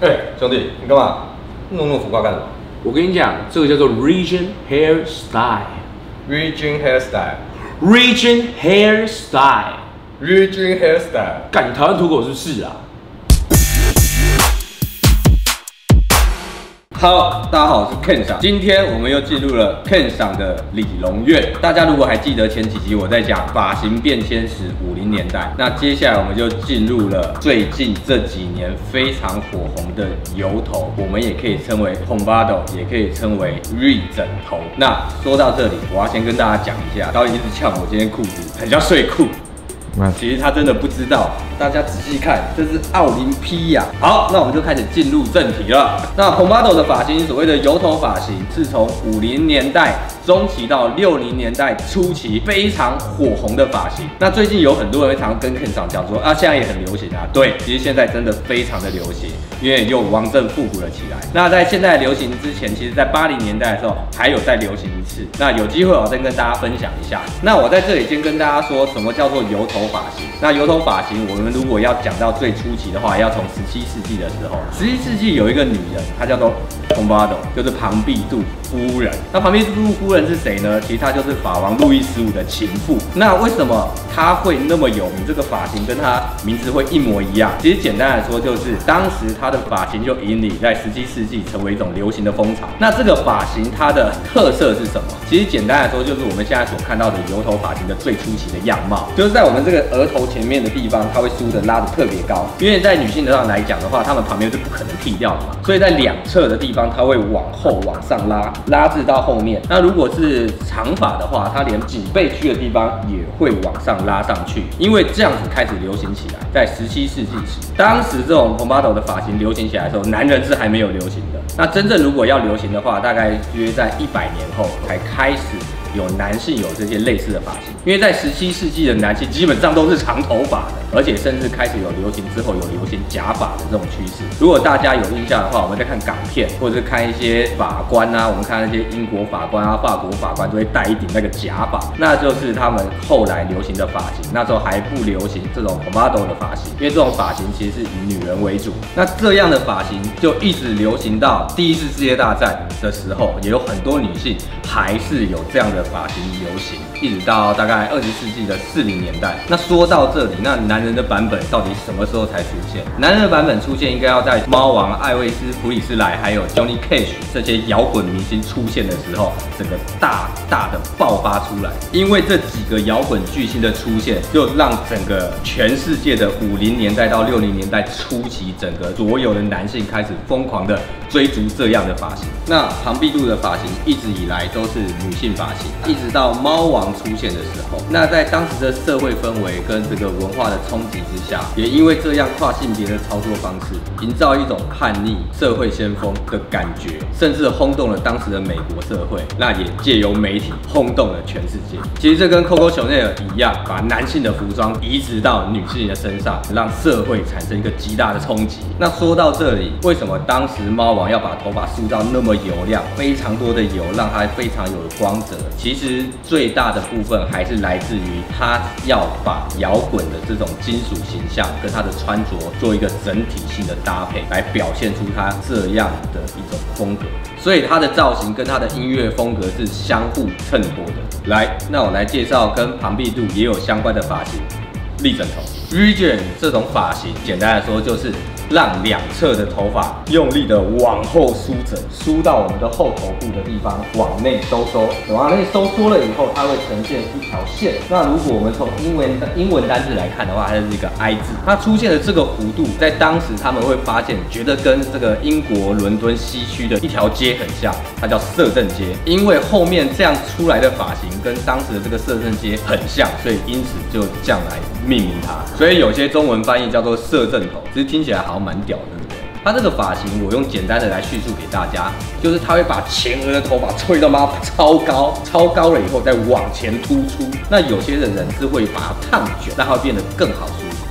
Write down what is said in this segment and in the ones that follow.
兄弟，你干嘛弄那么浮夸干什么？ 我跟你讲，这个叫做 Region Hairstyle。Region Hairstyle。 干，你台湾土狗是不是啊？ 好，大家好，我是 Ken 赏。今天我们又进入了 Ken 赏的理容院。大家如果还记得前几集我在讲发型变迁史50年代，那接下来我们就进入了最近这几年非常火红的油头，我们也可以称为 pompadour， 也可以称为瑞枕头。那说到这里，我要先跟大家讲一下，导演一直呛我今天裤子很像睡裤。其实他真的不知道，大家仔细看，这是奥林匹亚。好，那我们就开始进入正题了。那 pompadour 的发型，所谓的油头发型，是从50年代中期到60年代初期非常火红的发型。那最近有很多人会常跟 Ken 赏讲说，啊，现在也很流行啊。对，其实现在真的非常的流行，因为又王政复古了起来。那在现在流行之前，其实在80年代的时候还有再流行一次。那有机会我再跟大家分享一下。那我在这里先跟大家说什么叫做油头发型。那油头发型，我们如果要讲到最初期的话，要从17世纪的时候。17世纪有一个女人，她叫做 pompadour， 就是庞毕度夫人。那庞毕度夫人是谁呢？其实她就是法王路易15的情妇。那为什么她会那么有名？这个发型跟她名字会一模一样？其实简单来说，就是当时她的发型就引领在17世纪成为一种流行的风潮。那这个发型它的特色是什么？其实简单来说，就是我们现在所看到的油头发型的最初期的样貌，就是在我们这个额头前面的地方，它会梳的拉的特别高，因为在女性上来讲的话，她们旁边是不可能剃掉的嘛，所以在两侧的地方，它会往后往上拉，拉至到后面。那如果是长发的话，它连颈背区的地方也会往上拉上去，因为这样子开始流行起来。在17世纪时，当时这种 pompadour 的发型流行起来的时候，男人是还没有流行的。那真正如果要流行的话，大概约在100年后才开始有男性有这些类似的发型，因为在17世纪的男性基本上都是长头发的，而且甚至开始有流行之后有流行假发的这种趋势。如果大家有印象的话，我们在看港片或者是看一些法官啊，我们看那些英国法官啊、法国法官都会戴一顶那个假发，那就是他们后来流行的发型。那时候还不流行这种 pompadour 的发型，因为这种发型其实是以女人为主。那这样的发型就一直流行到第1次世界大战的时候，也有很多女性还是有这样的发型流行，一直到大概20世纪的40年代。那说到这里，那男人的版本到底什么时候才出现？男人的版本出现应该要在猫王、艾薇斯、普里斯莱还有 Johnny Cash 这些摇滚明星出现的时候，整个大的爆发出来。因为这几个摇滚巨星的出现，就让整个全世界的50年代到60年代初期，整个所有的男性开始疯狂的追逐这样的发型。那庞毕度的发型一直以来都是女性发型，一直到猫王出现的时候，那在当时的社会氛围跟这个文化的冲击之下，也因为这样跨性别的操作方式，营造一种叛逆、社会先锋的感觉，甚至轰动了当时的美国社会。那也借由媒体轰动了全世界。其实这跟 Coco Chanel 一样，把男性的服装移植到女性的身上，让社会产生一个极大的冲击。那说到这里，为什么当时猫王要把头发梳到那么油亮，非常多的油，让它非常有光泽？其实最大的部分还是来自于他要把摇滚的这种金属形象跟他的穿着做一个整体性的搭配，来表现出他这样的一种风格。所以他的造型跟他的音乐风格是相互衬托的。来，那我来介绍跟庞毕度也有相关的发型——立枕头。Region 这种发型，简单来说就是让两侧的头发用力的往后梳整，梳到我们的后头部的地方，往内收缩，往内收缩了以后，它会呈现一条线。那如果我们从英文单字来看的话，它是一个 I 字。它出现的这个弧度，在当时他们会发现，觉得跟这个英国伦敦西区的一条街很像，它叫摄政街。因为后面这样出来的发型跟当时的这个摄政街很像，所以因此就这样来命名它。所以有些中文翻译叫做摄政头，其实听起来好像蛮屌的，对不对？它这个发型，我用简单的来叙述给大家，就是它会把前额的头发吹到超高了以后再往前突出。那有些的人是会把它烫卷，让它会变得更好梳。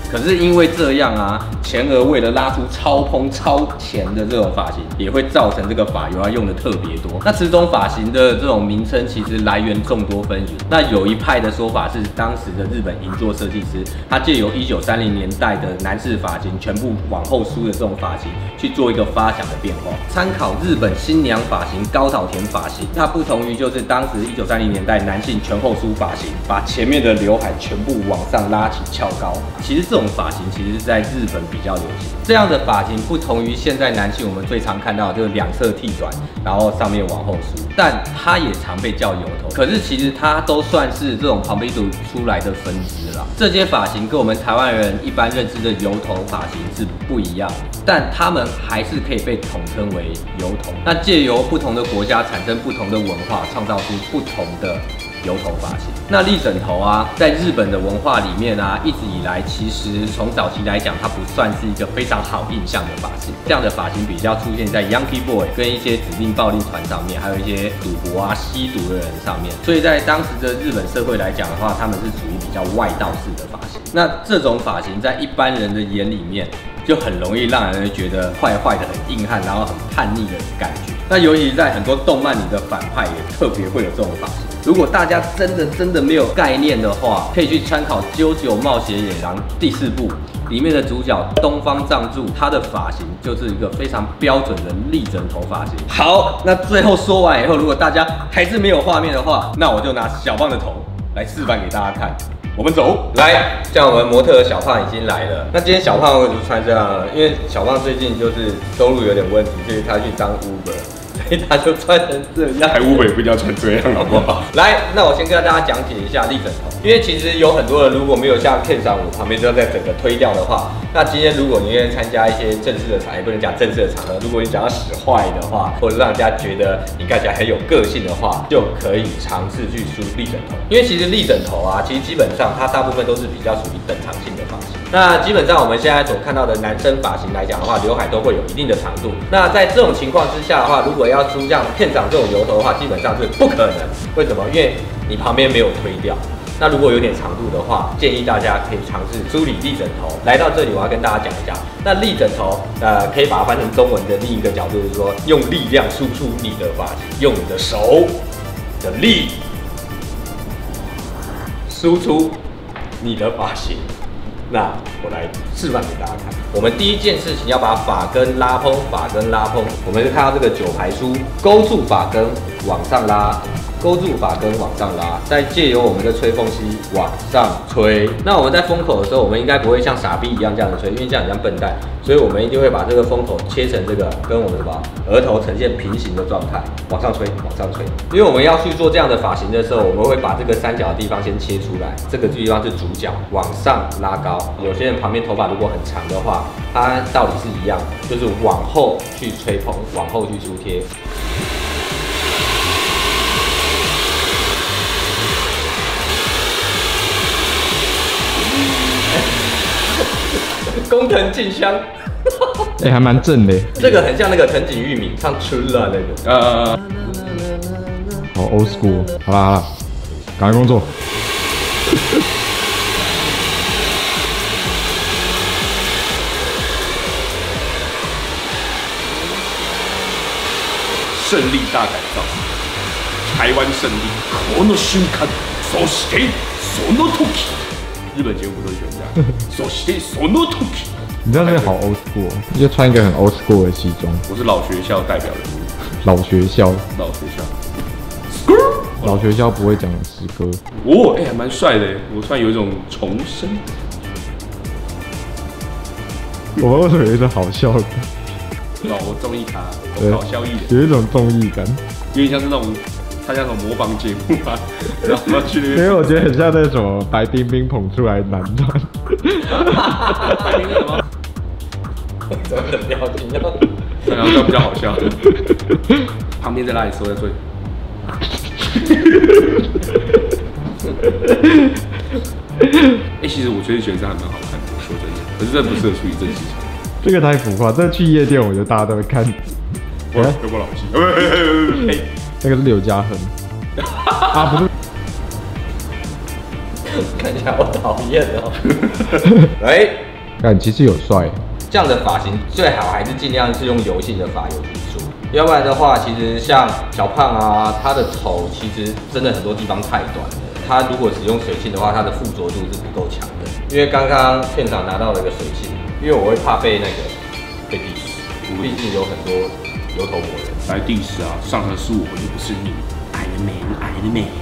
可是因为这样啊，前额为了拉出超蓬超前的这种发型，也会造成这个发油要用的特别多。那此种发型的这种名称其实来源众多纷纭。那有一派的说法是，当时的日本银座设计师，他借由1930年代的男士发型全部往后梳的这种发型，去做一个发想的变化。参考日本新娘发型高岛田发型，它不同于就是当时1930年代男性全后梳发型，把前面的刘海全部往上拉起翘高。其实这种发型其实是在日本比较流行。这样的发型不同于现在男性我们最常看到的就是两侧剃短，然后上面往后梳，但它也常被叫油头。可是其实它都算是这种旁边组出来的分支啦。这些发型跟我们台湾人一般认知的油头发型是不一样，但他们还是可以被统称为油头。那借由不同的国家产生不同的文化，创造出不同的油头发型。那立枕头啊，在日本的文化里面啊，一直以来其实从早期来讲，它不算是一个非常好印象的发型。这样的发型比较出现在 Yankee Boy 跟一些指定暴力团上面，还有一些赌博啊、吸毒的人上面。所以在当时的日本社会来讲的话，他们是属于比较外道式的发型。那这种发型在一般人的眼里面，就很容易让人觉得坏坏的、很硬汉，然后很叛逆的感觉。那尤其在很多动漫里的反派也特别会有这种发型。如果大家真的没有概念的话，可以去参考《JoJo冒险野狼》第4部里面的主角东方藏柱，他的发型就是一个非常标准的立枕头发型。好，那最后说完以后，如果大家还是没有画面的话，那我就拿小胖的头来示范给大家看。我们走，来，像我们模特的小胖已经来了。那今天小胖为什么穿这样呢？因为小胖最近就是收入有点问题，所以他去当 Uber。所以他就穿成这样， 还Uber也不一定要穿这样，好不好？ 来，那我先跟大家讲解一下立枕头，因为其实有很多人如果没有像 Ken 上我旁边就要在整个推掉的话，那今天如果你愿意参加一些正式的场合，也不能讲正式的场合，如果你想要使坏的话，或者让人家觉得你看起来很有个性的话，就可以尝试去梳立枕头。因为其实立枕头啊，其实基本上它大部分都是比较属于等长性的发型。那基本上我们现在所看到的男生发型来讲的话，刘海都会有一定的长度。那在这种情况之下的话，如果要梳像片长这种油头的话，基本上是不可能。为什么？因为你旁边没有推掉。那如果有点长度的话，建议大家可以尝试梳理立枕头。来到这里，我要跟大家讲一下，那立枕头，可以把它翻成中文的另一个角度，就是说用力量输出你的发型，用你的手的力输出你的发型。那我来示范给大家看。我们第一件事情要把发根拉蓬，发根拉蓬。我们就看到这个9排梳，勾住发根往上拉，勾住发根往上拉，再借由我们的吹风机往上吹。那我们在风口的时候，我们应该不会像傻逼一样这样的吹，因为这样很像笨蛋，所以我们一定会把这个风口切成这个跟我们什么额头呈现平行的状态，往上吹，往上吹。因为我们要去做这样的发型的时候，我们会把这个三角的地方先切出来，这个地方是主角，往上拉高。有些人旁边头发如果很长的话，它道理是一样，就是往后去吹蓬，往后去梳贴。工藤静香， 还蛮正的。 这个很像那个藤井裕敏唱《春了》那个。 好 old school。好啦，赶快工作。 胜利大改造，台湾胜利。この瞬間、そしてその時。日本节目不都喜欢这样？そしてその時。 你知道那个好 old school，就穿一个很 old school 的西装。 我是老学校代表人物。 老学校。 老学校。 老学校不会讲诗歌。 哦，还蛮帅的，我突然有一种重生。 我为什么有一种好笑的？ 老综艺咖，搞笑艺人， 有一种综艺感， 有点像是那种参加那种模仿节目啊，然后去那边。 因为我觉得很像那种白冰冰捧出来男团。 白冰冰什么？ 怎么很标准？ 然后这样比较好笑。旁边在那里说在说。其实我觉得这样还蛮好看的，说真的，可是这不适合处理这个市场。 这个太浮夸，这去夜店我觉得大家都会看。 有没有老气？ 那个是刘嘉恒。啊，不是。 看起来好讨厌哦。哎， 看其实有帅， 这样的发型最好还是尽量是用油性的发油去做，要不然的话，其实像小胖啊，他的头其实真的很多地方太短了。他如果使用水性的话，它的附着度是不够强的。因为刚刚片场拿到了一个水性，因为我会怕被被 diss， 毕竟有很多油头魔人来 diss 啊，上河15魂就不是你，矮了没？矮了没？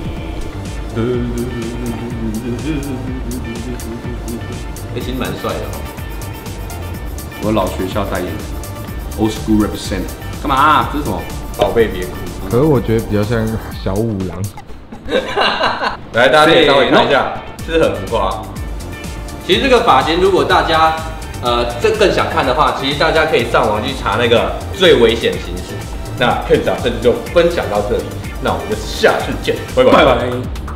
其实蛮帅的哦。 我老学校代言人 ，Old School Represent， 干嘛啊？这是什么？ 宝贝别哭。 可是我觉得比较像小五郎。 来，大家可以稍微看一下，是不是很浮夸？其实这个发型，如果大家这更想看的话，其实大家可以上网去查那个最危险形式。那片长这次就分享到这里，那我们就下次见，拜拜。